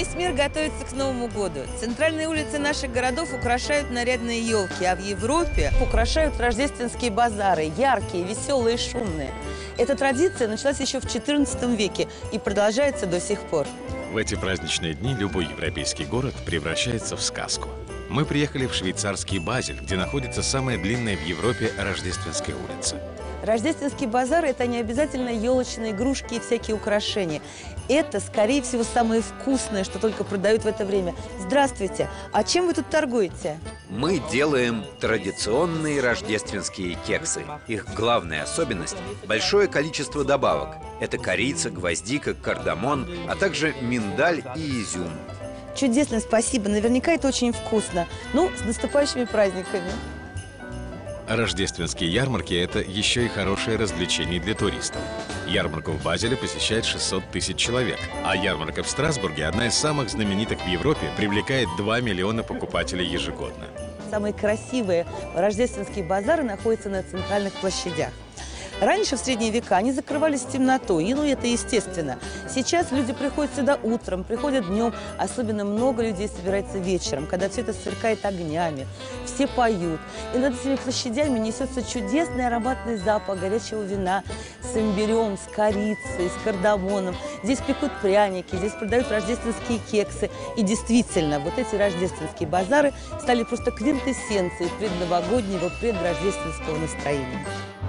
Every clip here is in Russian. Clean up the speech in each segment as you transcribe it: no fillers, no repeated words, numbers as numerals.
Весь мир готовится к Новому году. Центральные улицы наших городов украшают нарядные елки, а в Европе украшают рождественские базары, яркие, веселые, шумные. Эта традиция началась еще в XIV веке и продолжается до сих пор. В эти праздничные дни любой европейский город превращается в сказку. Мы приехали в швейцарский Базель, где находится самая длинная в Европе рождественская улица. Рождественские базары – это не обязательно елочные игрушки и всякие украшения. Это, скорее всего, самое вкусное, что только продают в это время. Здравствуйте! А чем вы тут торгуете? Мы делаем традиционные рождественские кексы. Их главная особенность – большое количество добавок. Это корица, гвоздика, кардамон, а также миндаль и изюм. Чудесно, спасибо. Наверняка это очень вкусно. Ну, с наступающими праздниками. Рождественские ярмарки – это еще и хорошее развлечение для туристов. Ярмарку в Базеле посещает 600 тысяч человек, а ярмарка в Страсбурге, одна из самых знаменитых в Европе, привлекает 2 миллиона покупателей ежегодно. Самые красивые рождественские базары находятся на центральных площадях. Раньше, в средние века, они закрывались в темноту, и это естественно. Сейчас люди приходят сюда утром, приходят днем, особенно много людей собирается вечером, когда все это сверкает огнями, все поют. И над этими площадями несется чудесный ароматный запах горячего вина с имбирем, с корицей, с кардамоном. Здесь пекут пряники, здесь продают рождественские кексы. И действительно, вот эти рождественские базары стали просто квинтэссенцией предновогоднего, предрождественского настроения.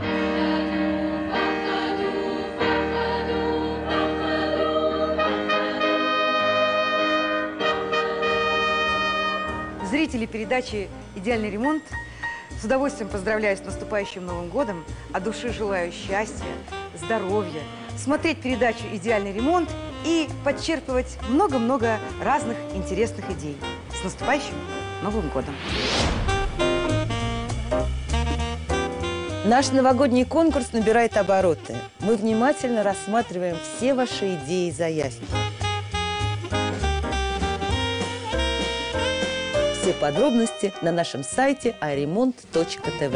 Зрители передачи «Идеальный ремонт» с удовольствием поздравляю с наступающим Новым годом, от души желаю счастья, здоровья, смотреть передачу «Идеальный ремонт» и подчерпывать много-много разных интересных идей. С наступающим Новым годом! Наш новогодний конкурс набирает обороты. Мы внимательно рассматриваем все ваши идеи и заявки. Все подробности на нашем сайте aремонт.тв.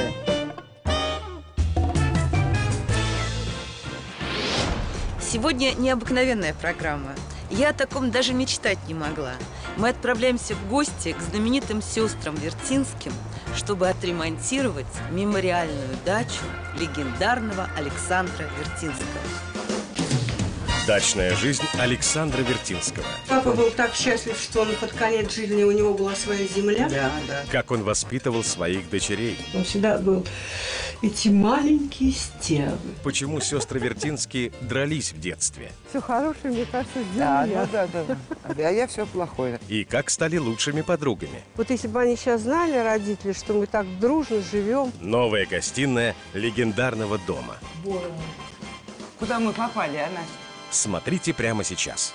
Сегодня необыкновенная программа. Я о таком даже мечтать не могла. Мы отправляемся в гости к знаменитым сестрам Вертинским, чтобы отремонтировать мемориальную дачу легендарного Александра Вертинского. Дачная жизнь Александра Вертинского. Папа был так счастлив, что он под конец жизни, у него была своя земля. Да. Как он воспитывал своих дочерей. Он всегда был эти маленькие стервы. Почему сестры Вертинские дрались в детстве. Все хорошее, мне кажется, сделали. Да. А я все плохое. И как стали лучшими подругами. Вот если бы они сейчас знали, родители, что мы так дружно живем. Новая гостиная легендарного дома. Боже мой. Куда мы попали, а, Настя? Смотрите прямо сейчас.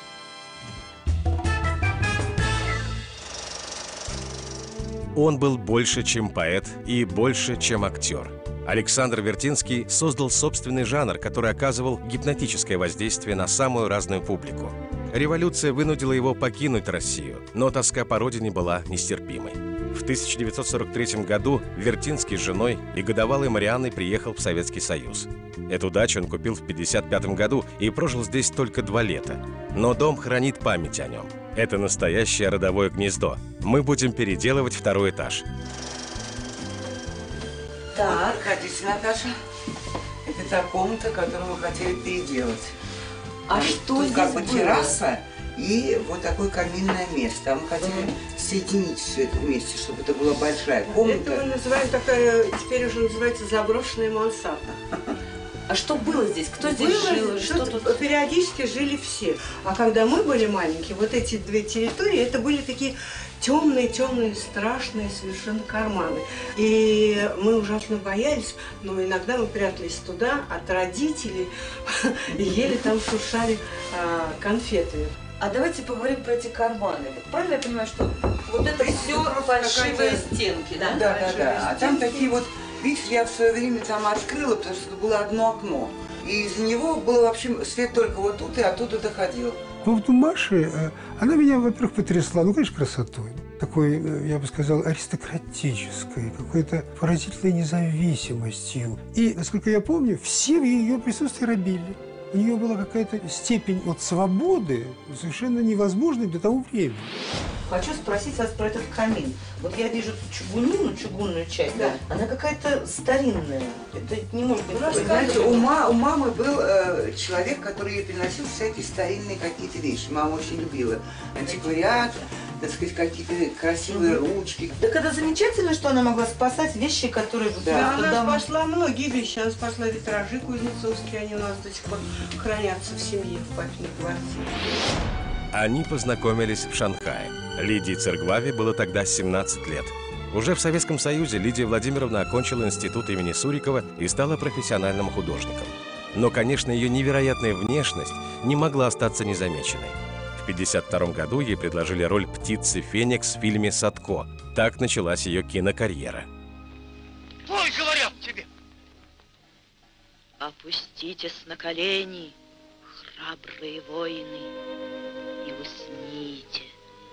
Он был больше, чем поэт, и больше, чем актер. Александр Вертинский создал собственный жанр, который оказывал гипнотическое воздействие на самую разную публику. Революция вынудила его покинуть Россию, но тоска по родине была нестерпимой. В 1943 году Вертинский с женой и годовалой Марианной приехал в Советский Союз. Эту дачу он купил в 1955 году и прожил здесь только 2 лета. Но дом хранит память о нем. Это настоящее родовое гнездо. Мы будем переделывать 2-й этаж. Так, проходите, Наташа. Это та комната, которую мы хотели переделать. А что тут здесь как бы было? терраса и вот такое каминное место. А мы хотели соединить все это вместе, чтобы это была большая комната. Это мы называем такая, теперь уже называется заброшенная мансарда. А что было здесь? Кто здесь жил? Что тут? Периодически жили все. А когда мы были маленькие, вот эти 2 территории, это были такие темные, страшные совершенно карманы. И мы ужасно боялись, но иногда мы прятались туда от родителей и ели там, шуршали конфеты. А давайте поговорим про эти карманы. Правильно я понимаю, что вот это все фальшивые стенки, да? Да. А там такие вот, видишь, я в свое время там открыла, потому что это было одно окно. И из него было вообще свет только вот тут, и оттуда доходил. По поводу Маши, она меня, во-первых, потрясла, ну, конечно, красотой. Такой, я бы сказал, аристократической, какой-то поразительной независимостью. И, насколько я помню, все в ее присутствии робили. у нее была какая-то степень от свободы, совершенно невозможной для того времени. Хочу спросить вас про этот камин. Вот я вижу чугунину, чугунную часть, Да. она какая-то старинная. Это не может быть... Вы знаете, у мамы был человек, который ей приносил всякие старинные какие-то вещи. Мама очень любила антиквариат, так сказать, какие-то красивые ручки. Так это замечательно, что она могла спасать вещи, которые... Да, просто она давно- спасла многие вещи. Она спасла витражи кузнецовские, они у нас до сих пор хранятся в семье, в папиной квартире. Они познакомились в Шанхае. Лидии Церглаве было тогда 17 лет. Уже в Советском Союзе Лидия Владимировна окончила институт имени Сурикова и стала профессиональным художником. Но, конечно, ее невероятная внешность не могла остаться незамеченной. В 1952 году ей предложили роль птицы Феникс в фильме «Садко». Так началась ее кинокарьера. Ой, говорят тебе! Опуститесь на колени, храбрые воины, и усните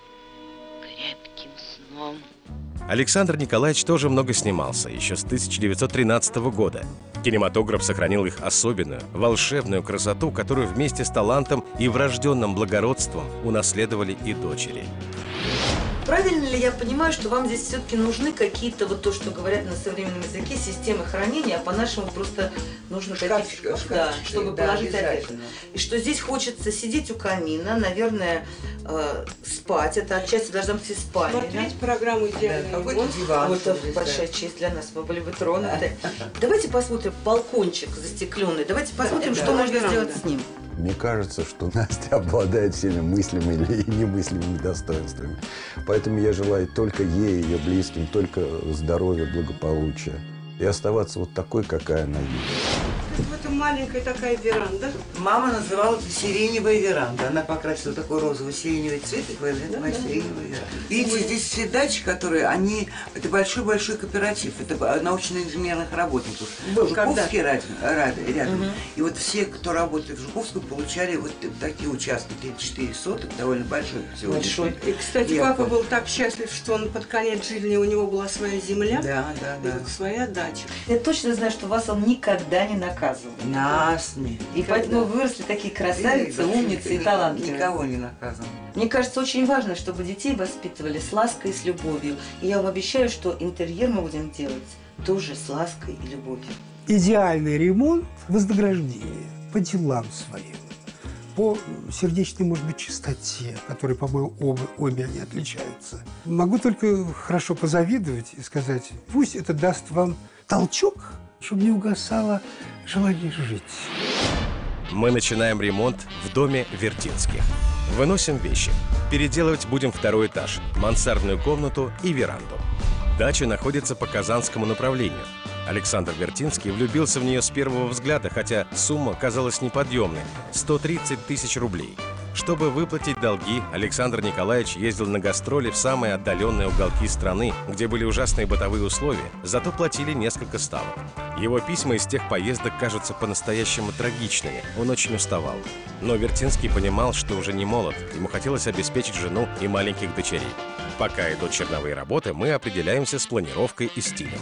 крепким сном. Александр Николаевич тоже много снимался, еще с 1913 года. Кинематограф сохранил их особенную, волшебную красоту, которую вместе с талантом и врожденным благородством унаследовали и дочери. Правильно ли я понимаю, что вам здесь все-таки нужны какие-то, вот то, что говорят на современном языке, системы хранения, а по-нашему просто нужно какие-то, да, чтобы положить одежду. И что здесь хочется сидеть у камина, наверное, спать. Это отчасти должна быть и спальня. Смотреть программу «Идеальный какой-то ремонт». диван. Это большая честь для нас, мы были бы тронуты. Давайте посмотрим балкончик застекленный. Давайте посмотрим, что можно сделать с ним. Мне кажется, что Настя обладает всеми мыслимыми и немыслимыми достоинствами. Поэтому я желаю только ей, ее близким, только здоровья, благополучия. И оставаться вот такой, какая она есть. В этом маленькая такая веранда. Мама называла это сиреневая веранда. Она покрасила такой розово-сиреневый цвет и говорит, это моя сиреневая веранда. Видите, здесь все дачи, которые, это большой-большой кооператив. Это научно-инженерных работников. Жуковский рядом. И вот все, кто работает в Жуковском, получали вот такие участки. 34 соток, довольно большой сегодня. И, кстати, папа был так счастлив, что он под конец жизни, у него была своя земля. Да. И вот своя дача. Я точно знаю, что вас он никогда не наказывал. Нас нет. И поэтому вы выросли такие красавицы, умницы и талантливые. Никого не наказывал. Мне кажется, очень важно, чтобы детей воспитывали с лаской и с любовью. И я вам обещаю, что интерьер мы будем делать тоже с лаской и любовью. Идеальный ремонт, вознаграждение по делам своим, по сердечной, может быть, чистоте, которой, по-моему, обе они отличаются. Могу только хорошо позавидовать и сказать, пусть это даст вам толчок, чтобы не угасало желание жить. Мы начинаем ремонт в доме Вертинских. Выносим вещи. Переделывать будем второй этаж, мансардную комнату и веранду. Дача находится по Казанскому направлению. Александр Вертинский влюбился в нее с первого взгляда, хотя сумма казалась неподъемной – 130 тысяч рублей. Чтобы выплатить долги, Александр Николаевич ездил на гастроли в самые отдаленные уголки страны, где были ужасные бытовые условия, зато платили несколько ставок. Его письма из тех поездок кажутся по-настоящему трагичными, он очень уставал. Но Вертинский понимал, что уже не молод, ему хотелось обеспечить жену и маленьких дочерей. Пока идут черновые работы, мы определяемся с планировкой и стилем.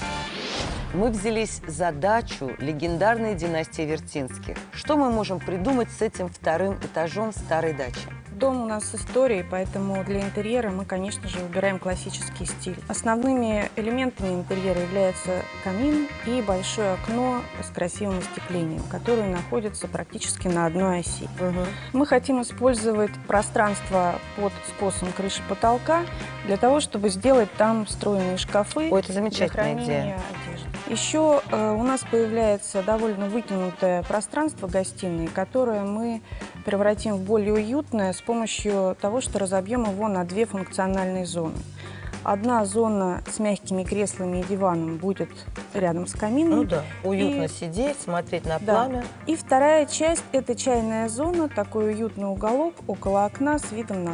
Мы взялись за дачу легендарной династии Вертинских. Что мы можем придумать с этим вторым этажом старой дачи? Дом у нас с историей, поэтому для интерьера мы, конечно же, выбираем классический стиль. Основными элементами интерьера являются камин и большое окно с красивым остеклением, которое находится практически на одной оси. Мы хотим использовать пространство под способом крыши-потолка для того, чтобы сделать там встроенные шкафы. Ой, это замечательная для идея. хранения одежды. Еще у нас появляется довольно вытянутое пространство гостиной, которое мы превратим в более уютное с помощью того, что разобьем его на две функциональные зоны. Одна зона с мягкими креслами и диваном будет рядом с камином. Ну да, уютно сидеть, смотреть на Да. пламя. И вторая часть – это чайная зона, такой уютный уголок около окна с видом на сад.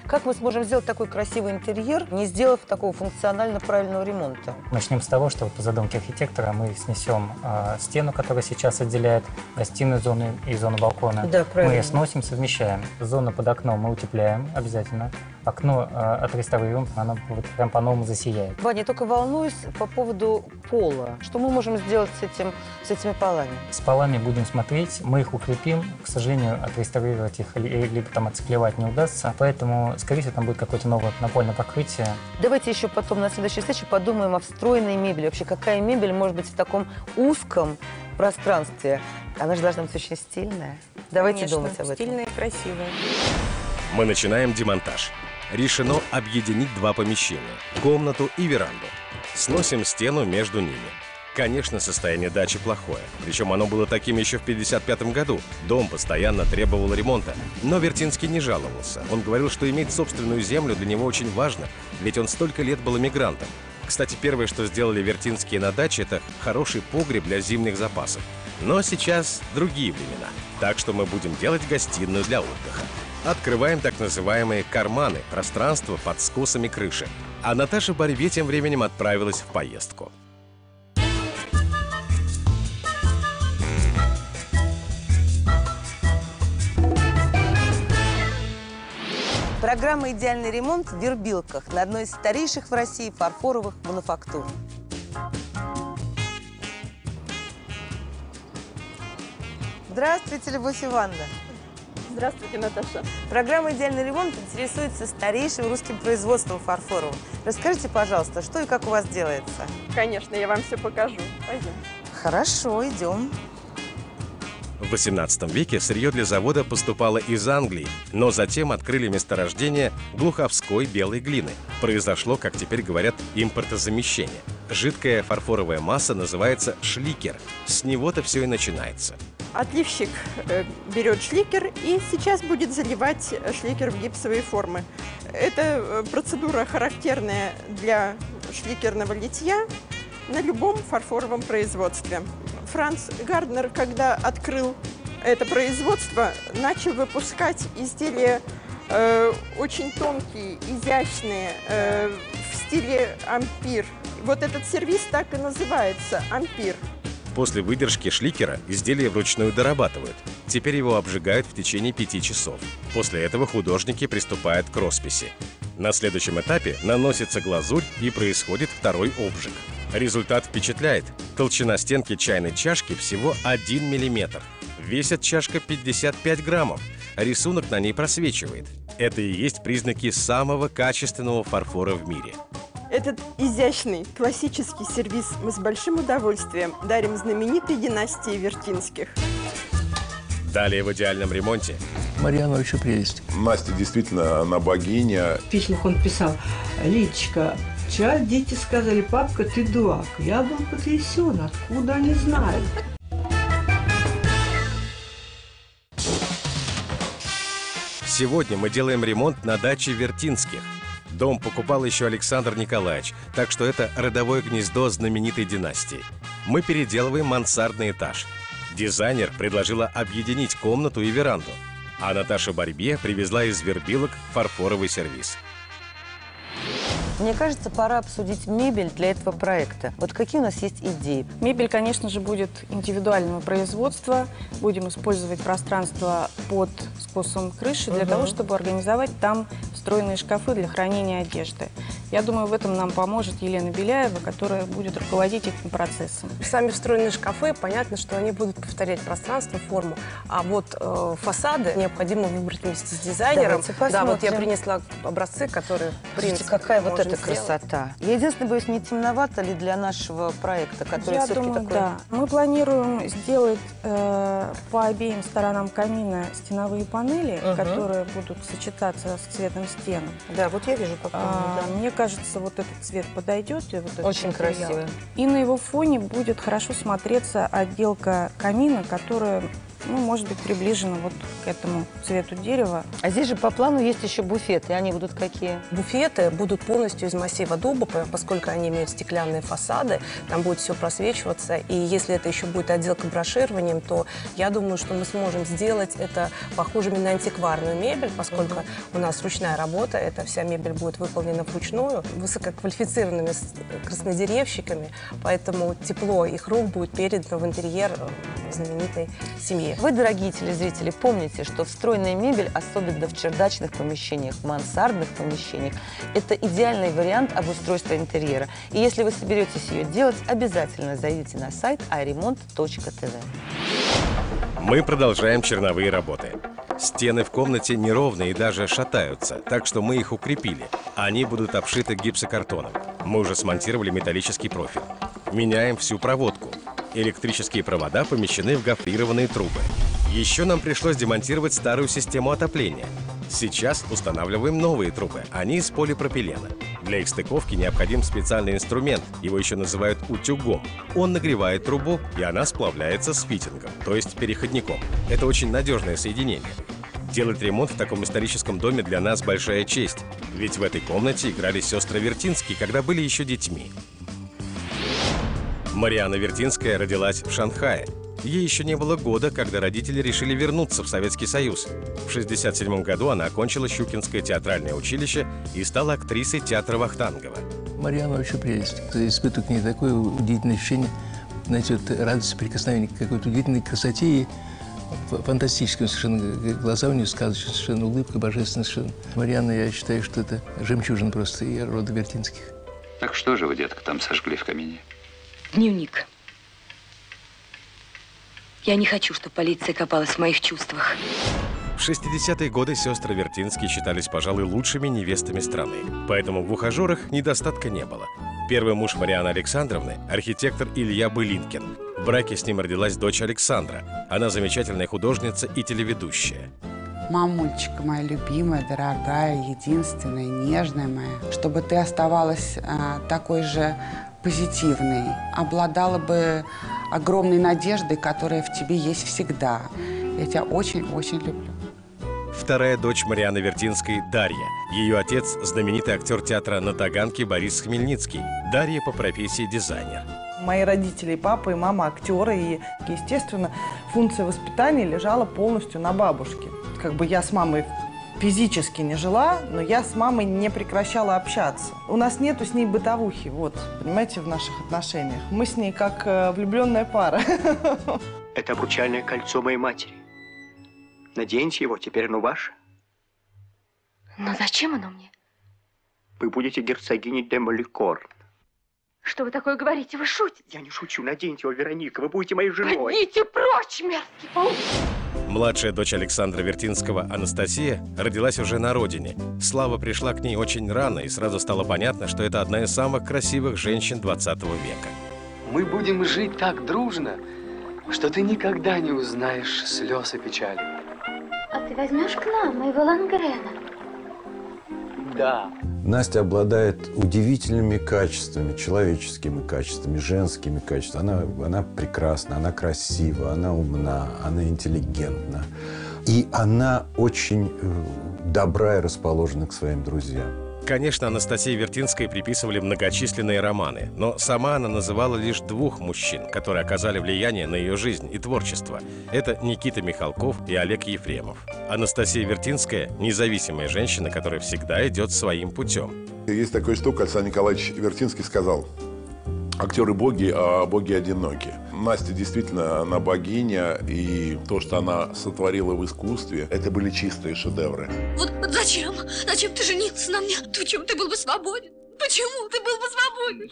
Как мы сможем сделать такой красивый интерьер, не сделав такого функционально правильного ремонта? Начнем с того, что вот по задумке архитектора мы снесем стену, которая сейчас отделяет гостиную зону и зону балкона. Да, правильно. Мы ее сносим, совмещаем. Зону под окном мы утепляем обязательно. Окно отреставрируем, оно вот прям по-новому засияет. Ваня, я только волнуюсь по поводу пола. Что мы можем сделать с этими полами? С полами будем смотреть, мы их укрепим. К сожалению, отреставрировать их либо там отциклевать не удастся. Поэтому, скорее всего, там будет какое-то новое напольное покрытие. Давайте еще потом на следующей встрече подумаем о встроенной мебели. Вообще, какая мебель может быть в таком узком пространстве? Она же должна быть очень стильная. Давайте Конечно, думать об этом. Стильная и красивая. Мы начинаем демонтаж. Решено объединить два помещения – комнату и веранду. Сносим стену между ними. Конечно, состояние дачи плохое. Причем оно было таким еще в 1955 году. Дом постоянно требовал ремонта. Но Вертинский не жаловался. Он говорил, что иметь собственную землю для него очень важно, ведь он столько лет был эмигрантом. Кстати, первое, что сделали Вертинские на даче, это хороший погреб для зимних запасов. Но сейчас другие времена. Так что мы будем делать гостиную для отдыха. Открываем так называемые карманы, пространство под скосами крыши. А Наташа Барбье тем временем отправилась в поездку. Программа «Идеальный ремонт» в Вербилках, на одной из старейших в России фарфоровых мануфактур. Здравствуйте, Любовь Ивановна. Здравствуйте, Наташа. Программа «Идеальный ремонт» интересуется старейшим русским производством фарфоровым. Расскажите, пожалуйста, что и как у вас делается? Конечно, я вам все покажу. Пойдем. Хорошо, идем. В XVIII веке сырье для завода поступало из Англии, но затем открыли месторождение глуховской белой глины. Произошло, как теперь говорят, импортозамещение. Жидкая фарфоровая масса называется шликер. С него-то все и начинается. Отливщик берет шликер и сейчас будет заливать шликер в гипсовые формы. Это процедура характерная для шликерного литья на любом фарфоровом производстве. Франц Гарднер, когда открыл это производство, начал выпускать изделия очень тонкие, изящные, в стиле ампир. Вот этот сервиз так и называется – ампир. После выдержки шликера изделие вручную дорабатывают. Теперь его обжигают в течение 5 часов. После этого художники приступают к росписи. На следующем этапе наносится глазурь и происходит второй обжиг. Результат впечатляет. Толщина стенки чайной чашки всего 1 мм. Весит чашка 55 граммов. Рисунок на ней просвечивает. Это и есть признаки самого качественного фарфора в мире. Этот изящный классический сервиз мы с большим удовольствием дарим знаменитой династии Вертинских. Далее в идеальном ремонте. Марьяна вообще прелесть. Настя действительно, она богиня. В письмах он писал: «Лидочка, вчера дети сказали: папка, ты дурак». Я был потрясен, откуда они знают. Сегодня мы делаем ремонт на даче Вертинских. Дом покупал еще Александр Николаевич, так что это родовое гнездо знаменитой династии. Мы переделываем мансардный этаж. Дизайнер предложила объединить комнату и веранду, а Наташа Барбье привезла из Вербилок фарфоровый сервиз. Мне кажется, пора обсудить мебель для этого проекта. Вот какие у нас есть идеи? Мебель, конечно же, будет индивидуального производства. Будем использовать пространство под скосом крыши для того, чтобы организовать там встроенные шкафы для хранения одежды. Я думаю, в этом нам поможет Елена Беляева, которая будет руководить этим процессом. Сами встроенные шкафы, понятно, что они будут повторять пространство, форму. А вот фасады необходимо выбрать вместе с дизайнером. Да, вот я принесла образцы, которые Слушайте, какая вот эта красота. Я единственное боюсь, не темновато ли для нашего проекта, который Я все-таки думаю, такой... да. Мы планируем сделать по обеим сторонам камина стеновые панели, которые будут сочетаться с цветом стен. Да, вот я вижу, как Мне кажется, вот этот цвет подойдет. И вот этот очень материал. красиво. И на его фоне будет хорошо смотреться отделка камина, которая ну, может быть, приближено вот к этому цвету дерева. А здесь же по плану есть еще буфеты. Они будут какие? Буфеты будут полностью из массива дуба, поскольку они имеют стеклянные фасады, там будет все просвечиваться. И если это еще будет отделка брошированием, то я думаю, что мы сможем сделать это похожими на антикварную мебель, поскольку у нас ручная работа, эта вся мебель будет выполнена вручную, высококвалифицированными краснодеревщиками, поэтому тепло их рук будет передано в интерьер знаменитой семьи. Вы, дорогие телезрители, помните, что встроенная мебель, особенно в чердачных помещениях, в мансардных помещениях, это идеальный вариант обустройства интерьера. И если вы соберетесь ее делать, обязательно зайдите на сайт iRemont.tv. Мы продолжаем черновые работы. Стены в комнате неровные и даже шатаются, так что мы их укрепили. Они будут обшиты гипсокартоном. Мы уже смонтировали металлический профиль. Меняем всю проводку. Электрические провода помещены в гофрированные трубы. Еще нам пришлось демонтировать старую систему отопления. Сейчас устанавливаем новые трубы, они из полипропилена. Для их стыковки необходим специальный инструмент, его еще называют утюгом. Он нагревает трубу, и она сплавляется с фитингом, то есть переходником. Это очень надежное соединение. Делать ремонт в таком историческом доме для нас большая честь, ведь в этой комнате играли сестры Вертинские, когда были еще детьми. Марианна Вертинская родилась в Шанхае. Ей еще не было года, когда родители решили вернуться в Советский Союз. В 1967 году она окончила Щукинское театральное училище и стала актрисой театра Вахтангова. Марианна вообще прелесть. Я испытываю к ней такое удивительное ощущение, знаете, вот радость прикосновения к какой-то удивительной красоте и фантастическим совершенно. Глаза у нее сказочные, совершенно улыбка божественная совершенно. Марианна, я считаю, что это жемчужина просто и рода Вертинских. Так что же вы, детка, там сожгли в камине? Дневник. Я не хочу, чтобы полиция копалась в моих чувствах. В 60-е годы сестры Вертинские считались, пожалуй, лучшими невестами страны. Поэтому в ухажерах недостатка не было. Первый муж Марианны Александровны – архитектор Илья Былинкин. В браке с ним родилась дочь Александра. Она замечательная художница и телеведущая. Мамульчика моя любимая, дорогая, единственная, нежная моя, чтобы ты оставалась такой же позитивной, обладала бы огромной надеждой, которая в тебе есть всегда. Я тебя очень-очень люблю. Вторая дочь Марианны Вертинской – Дарья. Ее отец – знаменитый актер театра на Таганке Борис Хмельницкий. Дарья по профессии дизайнер. Мои родители, папа и мама актеры, и, естественно, функция воспитания лежала полностью на бабушке. Как бы я с мамой физически не жила, но я с мамой не прекращала общаться. У нас нету с ней бытовухи, вот, понимаете, в наших отношениях. Мы с ней как влюбленная пара. Это обручальное кольцо моей матери. Наденьте его, теперь оно ваше. Но зачем оно мне? Вы будете герцогиней де Маликорн. Что вы такое говорите? Вы шутите? Я не шучу. Наденьте его, Вероника. Вы будете моей женой. Идите прочь, мерзкий паук! Младшая дочь Александра Вертинского, Анастасия, родилась уже на родине. Слава пришла к ней очень рано, и сразу стало понятно, что это одна из самых красивых женщин 20 века. Мы будем жить так дружно, что ты никогда не узнаешь слез и печали. А ты возьмешь к нам моего Лангрена? Да. Настя обладает удивительными качествами, человеческими качествами, женскими качествами. Она прекрасна, она красива, она умна, она интеллигентна. И она очень добра и расположена к своим друзьям. Конечно, Анастасии Вертинской приписывали многочисленные романы, но сама она называла лишь двух мужчин, которые оказали влияние на ее жизнь и творчество. Это Никита Михалков и Олег Ефремов. Анастасия Вертинская – независимая женщина, которая всегда идет своим путем. Есть такая штука, Александр Николаевич Вертинский сказал: актеры боги, а боги одиноки. Настя действительно, она богиня, и то, что она сотворила в искусстве, это были чистые шедевры. Вот зачем? Зачем ты женился на мне? Почему ты был бы свободен? Почему ты был бы свободен?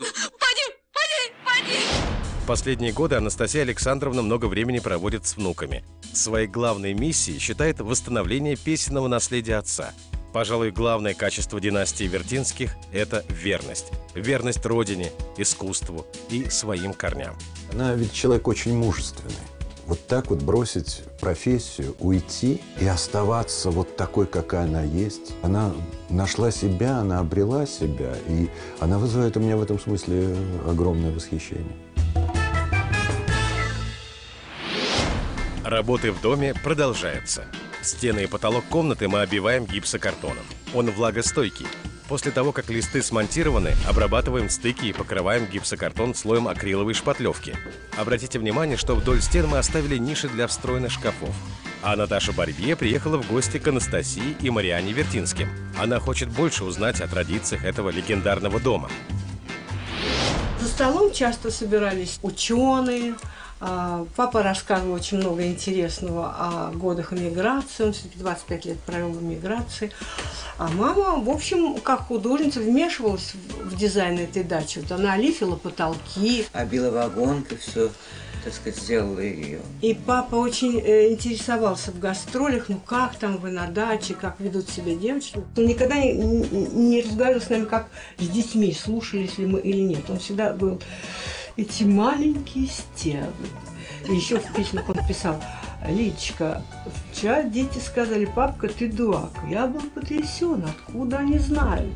Поди! В последние годы Анастасия Александровна много времени проводит с внуками. Своей главной миссией считает восстановление песенного наследия отца. Пожалуй, главное качество династии Вертинских – это верность. Верность родине, искусству и своим корням. Она ведь человек очень мужественный. Вот так вот бросить профессию, уйти и оставаться вот такой, какая она есть. Она нашла себя, она обрела себя, и она вызывает у меня в этом смысле огромное восхищение. Работы в доме продолжаются. Стены и потолок комнаты мы обиваем гипсокартоном. Он влагостойкий. После того, как листы смонтированы, обрабатываем стыки и покрываем гипсокартон слоем акриловой шпатлевки. Обратите внимание, что вдоль стен мы оставили ниши для встроенных шкафов. А Наташа Барбье приехала в гости к Анастасии и Марианне Вертинским. Она хочет больше узнать о традициях этого легендарного дома. За столом часто собирались ученые. Папа рассказывал очень много интересного о годах эмиграции. Он все-таки 25 лет провел в эмиграции. А мама, в общем, как художница, вмешивалась в дизайн этой дачи. Вот она лифила потолки. Обила вагонкой, все, так сказать, сделала ее. И папа очень интересовался в гастролях, ну как там вы на даче, как ведут себя девочки. Он никогда не разговаривал с нами как с детьми, слушались ли мы или нет. Он всегда был эти маленькие стервы. И еще в письмах он писал: Лидочка, вчера дети сказали: папка, ты дурак. Я был потрясен, откуда они знают.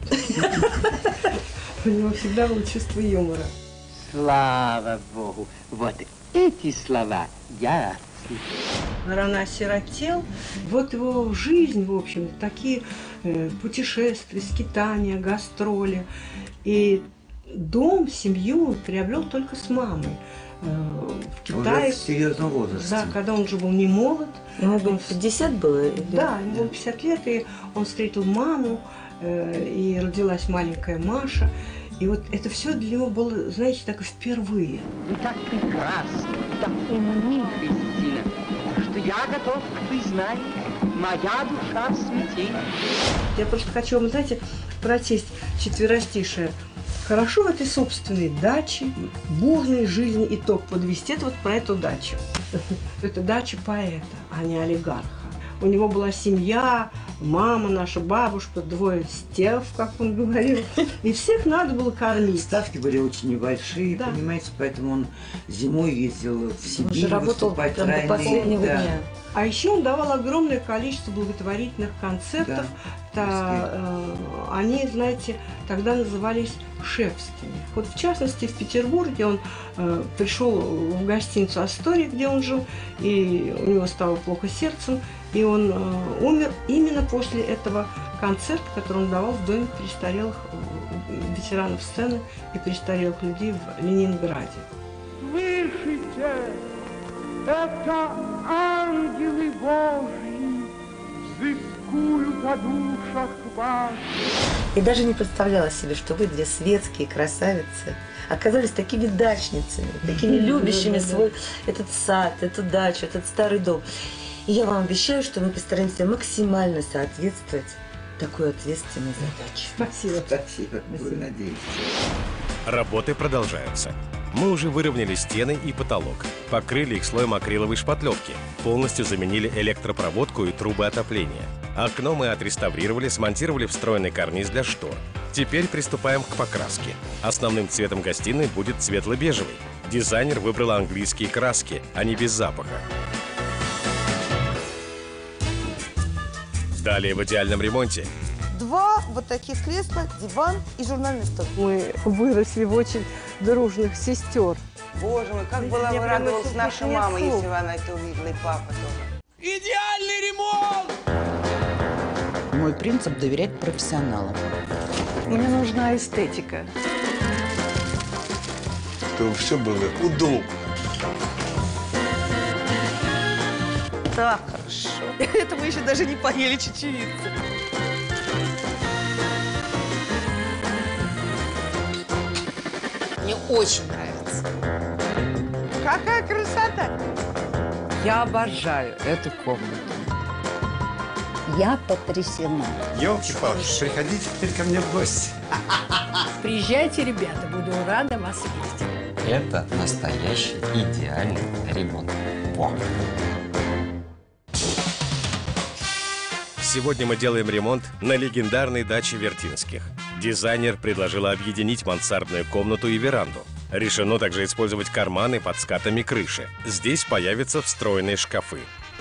У него всегда было чувство юмора. Слава Богу, вот эти слова я Рано осиротел. Вот его жизнь, в общем, такие путешествия, скитания, гастроли. И дом, семью он приобрел только с мамой. В Китае. Уже в серьезном возрасте. Да, когда он уже был не молод. Ему было 50 было? Да, ему было 50 лет, и он встретил маму, и родилась маленькая Маша. И вот это все для него было, знаете, так и впервые. Вы так прекрасны, так умны, Кристина, что я готов признать, моя душа в смятении. Я просто хочу вам, знаете, прочесть четверостишее. Хорошо в этой собственной даче, бурной жизни итог подвести. Это вот про эту дачу. Это дача поэта, а не олигарха. У него была семья, мама, наша бабушка, 2 стев, как он говорил. И всех надо было кормить. Ставки были очень небольшие, да, понимаете, поэтому он зимой ездил в Сибирь, выступать до последнего дня. А еще он давал огромное количество благотворительных концертов. Да, они, знаете, тогда назывались шефскими. Вот в частности в Петербурге он пришел в гостиницу «Астория», где он жил, и у него стало плохо сердцем, и он умер именно после этого концерта, который он давал в доме престарелых ветеранов сцены и престарелых людей в Ленинграде. Слышите, это ангелы Божьи взыскуют о душах ваших. И даже не представляла себе, что вы, 2 светские красавицы, оказались такими дачницами, такими любящими свой этот сад, эту дачу, этот старый дом. И я вам обещаю, что мы постараемся максимально соответствовать такой ответственной задаче. Спасибо. Спасибо. Надеюсь. Работы продолжаются. Мы уже выровняли стены и потолок, покрыли их слоем акриловой шпатлевки, полностью заменили электропроводку и трубы отопления. Окно мы отреставрировали, смонтировали встроенный карниз для штор. Теперь приступаем к покраске. Основным цветом гостиной будет светло-бежевый. Дизайнер выбрал английские краски, они без запаха. Далее в идеальном ремонте. 2 вот таких кресла, диван и журнальный стол. Мы выросли в очень дружных сестер. Боже мой, как была бы радовалась наша мама, если бы она это увидела, и папа тоже. Идеальный ремонт! Мой принцип – доверять профессионалам. Мне нужна эстетика. Чтобы все было удобно. Так хорошо. Это мы еще даже не поели чечевицы. Мне очень нравится. Какая красота! Я обожаю эту комнату. Я потрясена. Ёлки-палки, приходите теперь ко мне в гости. Приезжайте, ребята, буду рада вас видеть. Это настоящий идеальный ремонт. О. Сегодня мы делаем ремонт на легендарной даче Вертинских. Дизайнер предложила объединить мансардную комнату и веранду. Решено также использовать карманы под скатами крыши. Здесь появятся встроенные шкафы.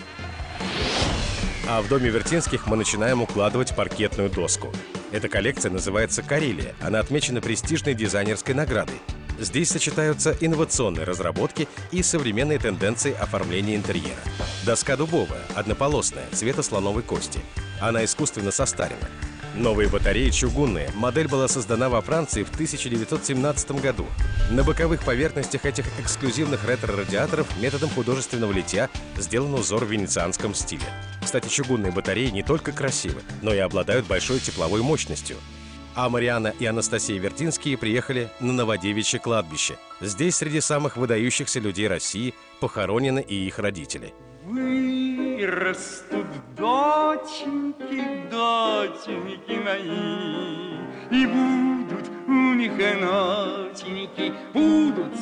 А в доме Вертинских мы начинаем укладывать паркетную доску. Эта коллекция называется «Карелия». Она отмечена престижной дизайнерской наградой. Здесь сочетаются инновационные разработки и современные тенденции оформления интерьера. Доска дубовая, однополосная, цвета слоновой кости. Она искусственно состарена. Новые батареи чугунные. Модель была создана во Франции в 1917 году. На боковых поверхностях этих эксклюзивных ретро-радиаторов методом художественного литья сделан узор в венецианском стиле. Кстати, чугунные батареи не только красивы, но и обладают большой тепловой мощностью. А Марианна и Анастасия Вертинские приехали на Новодевичье кладбище. Здесь среди самых выдающихся людей России похоронены и их родители. Вырастут доченьки, доченьки мои, и будут у них ноченьки, будут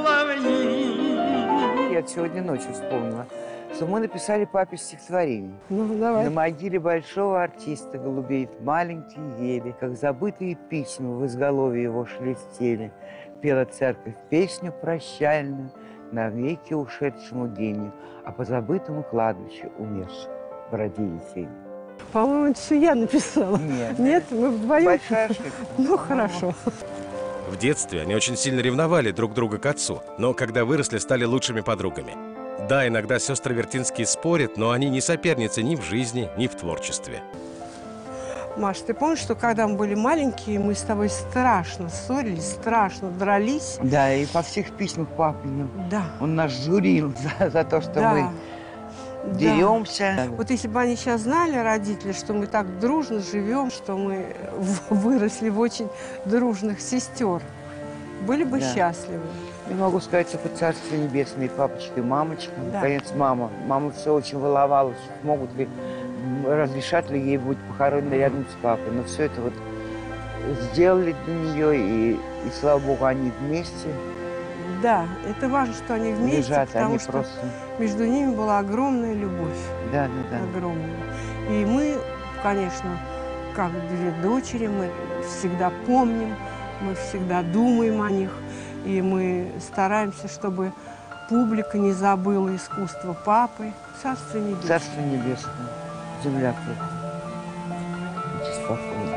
соловьи. Я сегодня ночью вспомнила, что мы написали папе стихотворение. Ну, давай. На могиле большого артиста голубеют маленькие ели, как забытые письма в изголовье его шелестели. Пела церковь песню прощальную навеки ушедшему гению, а по забытому кладбищу умерших бродили тени. По-моему, это все я написала. Нет. Нет, мы вдвоем. Большая ошибка. Ну, хорошо. В детстве они очень сильно ревновали друг друга к отцу, но когда выросли, стали лучшими подругами. Да, иногда сестры Вертинские спорят, но они не соперницы ни в жизни, ни в творчестве. Маш, ты помнишь, что когда мы были маленькие, мы с тобой страшно ссорились, страшно дрались? Да, и по всех письмах папиным. Да. Он нас журил за то, что Да. мы деремся. Вот если бы они сейчас знали, родители, что мы так дружно живем, что мы выросли в очень дружных сестер, были бы Да. счастливы. Я могу сказать, что Царство Небесное, папочка и мамочка. Да. Наконец, мама. Мама все очень волновалась, могут ли, разрешат ли ей быть похороненной рядом с папой. Но все это вот сделали для нее, и слава богу, они вместе. Да, это важно, что они вместе, Лежат, потому они что просто... между ними была огромная любовь. Да, да, да. Огромная. И мы, конечно, как две дочери, мы всегда помним, мы всегда думаем о них, и мы стараемся, чтобы публика не забыла искусство папы. Царство небесное. Царство Небесное. Земля крепкая. Будьте спокойны.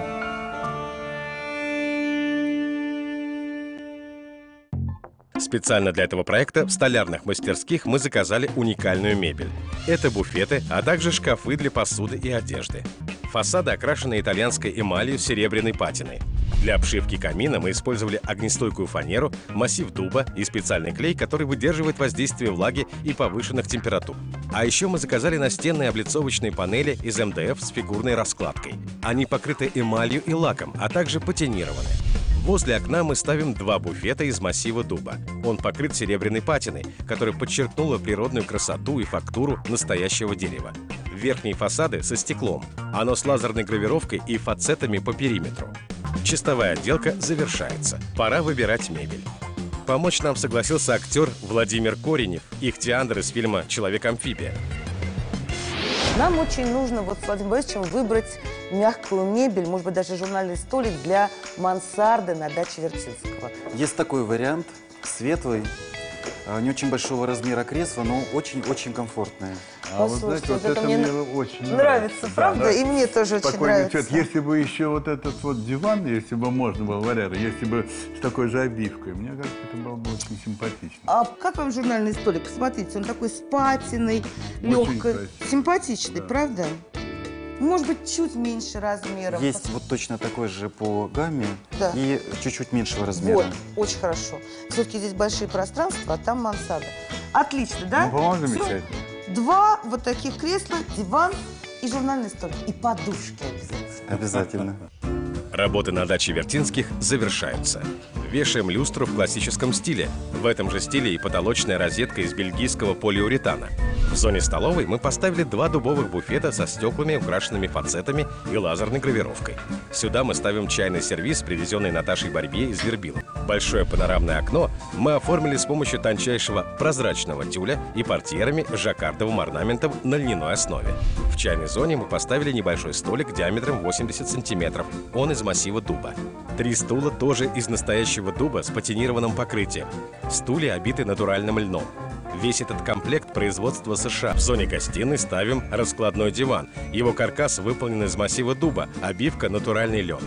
Специально для этого проекта в столярных мастерских мы заказали уникальную мебель. Это буфеты, а также шкафы для посуды и одежды. Фасады окрашены итальянской эмалью с серебряной патиной. Для обшивки камина мы использовали огнестойкую фанеру, массив дуба и специальный клей, который выдерживает воздействие влаги и повышенных температур. А еще мы заказали настенные облицовочные панели из МДФ с фигурной раскладкой. Они покрыты эмалью и лаком, а также патинированы. Возле окна мы ставим два буфета из массива дуба. Он покрыт серебряной патиной, которая подчеркнула природную красоту и фактуру настоящего дерева. Верхние фасады со стеклом. Оно с лазерной гравировкой и фацетами по периметру. Чистовая отделка завершается. Пора выбирать мебель. Помочь нам согласился актер Владимир Коренев, ихтиандр из фильма «Человек-амфибия». Нам очень нужно вот с Владимиром Борисовичем выбрать мягкую мебель, может быть, даже журнальный столик для мансарды на даче Вертинского. Есть такой вариант, светлый, не очень большого размера кресло, но очень-очень комфортное. Послушайте, вот это мне очень нравится, правда? И мне тоже очень нравится. Цвет. Если бы еще вот этот вот диван, если бы можно было вариант, если бы с такой же обивкой, мне кажется, это было бы очень симпатично. А как вам журнальный столик? Посмотрите, он такой с патиной, легкой, симпатичный, да. Правда? Может быть, чуть меньше размером. Есть вот точно такой же по гамме, да. И чуть-чуть меньшего размера. Вот, очень хорошо. Все-таки здесь большие пространства, а там мансарда. Отлично, да? Ну, по-моему, замечательно. Два вот таких кресла, диван и журнальный столик. И подушки обязательно. Обязательно. Работы на даче Вертинских завершаются. Вешаем люстру в классическом стиле. В этом же стиле и потолочная розетка из бельгийского полиуретана. В зоне столовой мы поставили два дубовых буфета со стеклами, украшенными фацетами и лазерной гравировкой. Сюда мы ставим чайный сервиз, привезенный Наташей Барбье из Вербила. Большое панорамное окно мы оформили с помощью тончайшего прозрачного тюля и портьерами с жаккардовым орнаментом на льняной основе. В чайной зоне мы поставили небольшой столик диаметром 80 сантиметров. Он из массива дуба. 3 стула тоже из настоящего дуба с патинированным покрытием. Стулья обиты натуральным льном. Весь этот комплект производства США. В зоне гостиной ставим раскладной диван. Его каркас выполнен из массива дуба, обивка натуральный лен.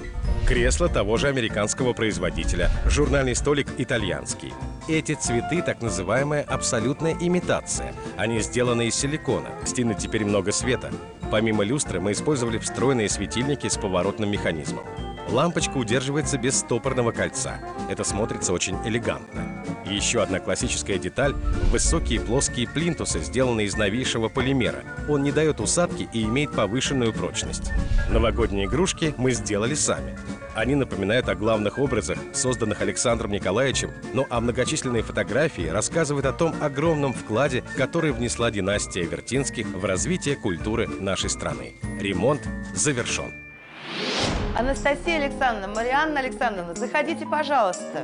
Кресло того же американского производителя, журнальный столик итальянский. Эти цветы – так называемая абсолютная имитация. Они сделаны из силикона. Стены теперь много света. Помимо люстры мы использовали встроенные светильники с поворотным механизмом. Лампочка удерживается без стопорного кольца. Это смотрится очень элегантно. И еще одна классическая деталь – высокие плоские плинтусы, сделанные из новейшего полимера. Он не дает усадки и имеет повышенную прочность. Новогодние игрушки мы сделали сами. Они напоминают о главных образах, созданных Александром Николаевичем, но а многочисленные фотографии рассказывают о том огромном вкладе, который внесла династия Вертинских в развитие культуры нашей страны. Ремонт завершен. Анастасия Александровна, Марианна Александровна, заходите, пожалуйста.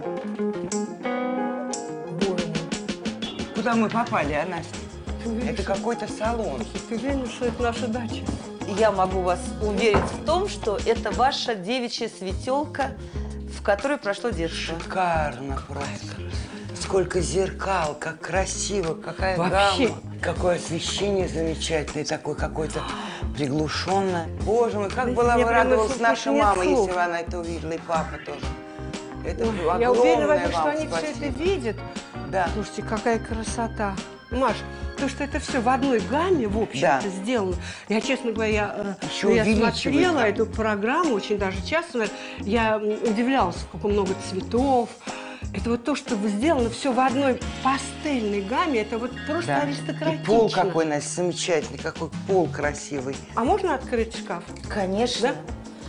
Куда мы попали, а, Настя? Это какой-то салон. Ты уверена, что это наша дача? Я могу вас уверить в том, что это ваша девичья светелка, в которой прошло детство. Шикарно просто. Сколько зеркал, как красиво, какая Вообще. гамма. Какое освещение замечательное, такое какое-то приглушенное. Боже мой, как была бы радовалась наша мама, если бы она это увидела, и папа тоже. Это огромное. Я уверена, вам что они все спасибо. это видят. Да. Слушайте, какая красота. Маш, то, что это все в одной гамме, в общем-то, сделано. Я, честно говоря, я смотрела эту программу очень даже часто. Я удивлялась, сколько много цветов. Это вот то, что сделано все в одной пастельной гамме, это вот просто аристократично. И пол какой, Настя, замечательный, какой пол красивый. А можно открыть шкаф? Конечно. Да?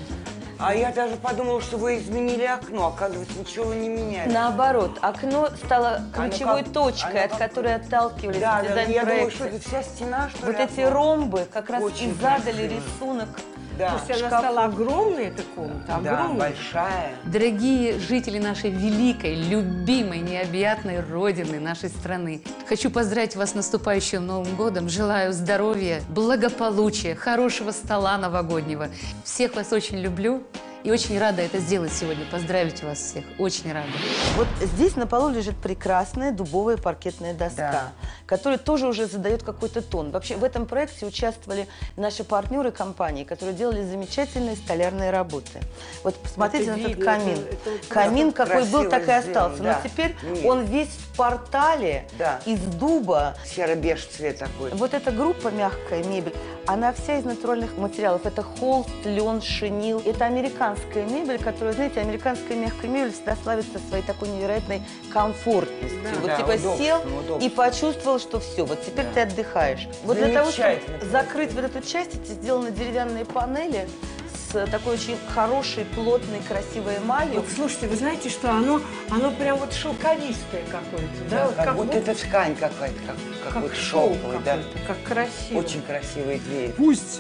А я даже подумала, что вы изменили окно. Оказывается, ничего вы не меняли. Наоборот, окно стало ключевой точкой, от которой отталкивались дизайн-проекты. Я думаю, что это вся стена, что ли? Вот эти ромбы как раз и задали рисунок. Да. То есть она стала огромной, эта комната, огромная. Большая. Дорогие жители нашей великой, любимой, необъятной родины, нашей страны, хочу поздравить вас с наступающим Новым годом. Желаю здоровья, благополучия, хорошего стола новогоднего. Всех вас очень люблю. И очень рада это сделать сегодня, поздравить вас всех. Очень рада. Вот здесь на полу лежит прекрасная дубовая паркетная доска, которая тоже уже задает какой-то тон. Вообще в этом проекте участвовали наши партнеры компании, которые делали замечательные столярные работы. Вот посмотрите на этот камин. Камин какой был, так и остался. Но теперь он весь в портале из дуба. Серо-беж цвет такой. Вот эта группа «Мягкая мебель», она вся из натуральных материалов. Это холст, лен, шинил. Это американская мебель, которая, знаете, американская мягкая мебель всегда славится своей такой невероятной комфортностью. Вот типа сел и почувствовал, что все, вот теперь ты отдыхаешь. Вот для того, чтобы закрыть вот эту часть, эти сделаны деревянные панели с такой очень хорошей, плотной, красивой эмалью. Вот слушайте, вы знаете, что оно прям вот шелковистое какое-то, да? Вот как будто это ткань какая-то, как вот шелковый, да. Как красиво. Очень красивые двери. Пусть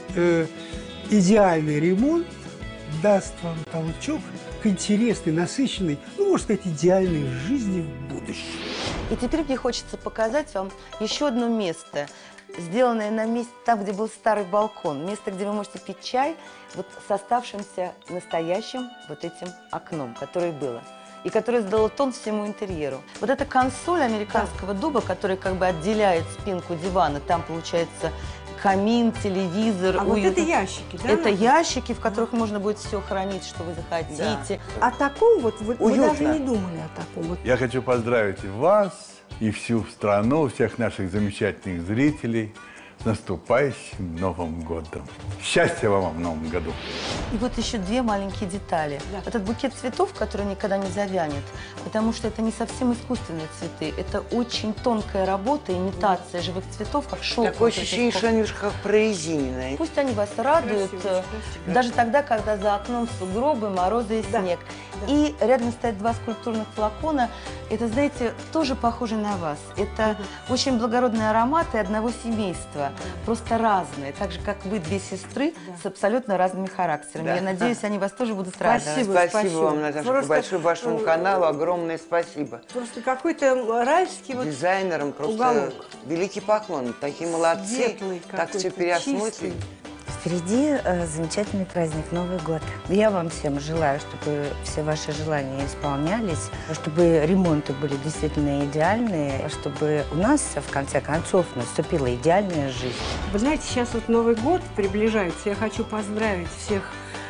идеальный ремонт даст вам толчок к интересной, насыщенной, ну, можно сказать, идеальной жизни в будущем. И теперь мне хочется показать вам еще одно место, сделанное на месте, там, где был старый балкон. Место, где вы можете пить чай, вот с оставшимся настоящим вот этим окном, которое было. И которое сдало тон всему интерьеру. Вот эта консоль американского дуба, которая как бы отделяет спинку дивана, там получается камин, телевизор. А вот это ящики, да? Это ящики, в которых можно будет все хранить, что вы захотите. О таком вот вы даже не думали о таком. Я хочу поздравить и вас, и всю страну, всех наших замечательных зрителей с наступающим Новым годом. Счастья вам в Новом году! И вот еще две маленькие детали. Этот букет цветов, который никогда не завянет, потому что это не совсем искусственные цветы. Это очень тонкая работа, имитация живых цветов, как шелк. Такое ощущение, что они немножко как прорезиненные. Пусть они вас радуют, даже тогда, когда за окном сугробы, морозы и снег. И рядом стоят два скульптурных флакона. Это, знаете, тоже похоже на вас. Это очень благородные ароматы одного семейства, просто разные. Так же, как вы, две сестры с абсолютно разными характерами. Я надеюсь, они вас тоже будут радовать. Спасибо вам, Наташа, большое вашему каналу, огромное спасибо. Просто какой-то райский вот дизайнерам просто уголок. Великий поклон. Такие молодцы, так все переосмыслили. Впереди замечательный праздник Новый год. Я вам всем желаю, чтобы все ваши желания исполнялись, чтобы ремонты были действительно идеальные, чтобы у нас, в конце концов, наступила идеальная жизнь. Вы знаете, сейчас вот Новый год приближается. Я хочу поздравить всех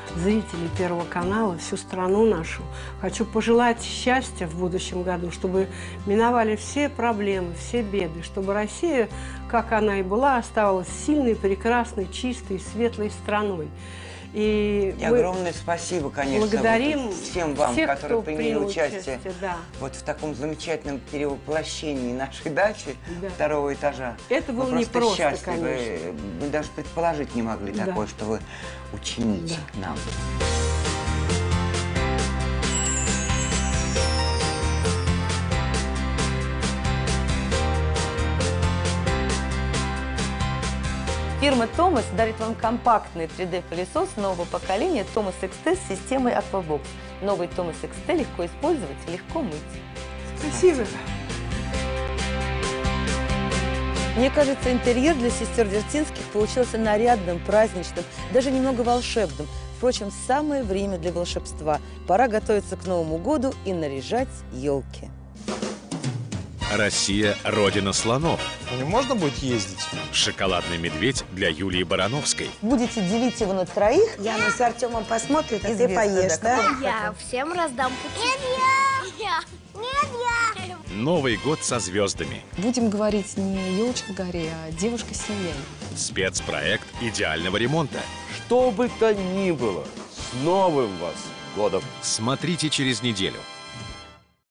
зрителей Первого канала, всю страну нашу. Хочу пожелать счастья в будущем году, чтобы миновали все проблемы, все беды, чтобы Россия, как она и была, оставалась сильной, прекрасной, чистой, светлой страной. И огромное спасибо, конечно, благодарим всем вам, всех, которые кто приняли участие да. вот в таком замечательном перевоплощении нашей дачи второго этажа. Это было мы непросто, счастливы. конечно. Мы даже предположить не могли такое, что вы учините нам. Фирма Thomas дарит вам компактный 3D-пылесос нового поколения Thomas XT с системой Aquabox. Новый Thomas XT легко использовать, легко мыть. Спасибо. Мне кажется, интерьер для сестер Вертинских получился нарядным, праздничным, даже немного волшебным. Впрочем, самое время для волшебства. Пора готовиться к Новому году и наряжать елки. Россия – родина слонов. Не можно будет ездить? Шоколадный медведь для Юлии Барановской. Будете делить его на троих? Яна с Артемом посмотрит, а ты поешь, да? Я всем раздам пути. Нет, я. Новый год со звездами. Будем говорить не елочка горе, а девушка сияй. Спецпроект идеального ремонта. Что бы то ни было, с Новым вас годом! Смотрите через неделю.